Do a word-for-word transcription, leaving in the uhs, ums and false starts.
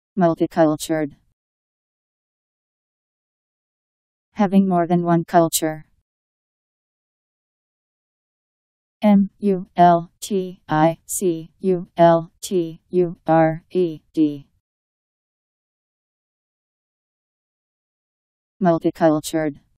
Multicultured. Having more than one culture. M U L T I C U L T U R E D. Multicultured.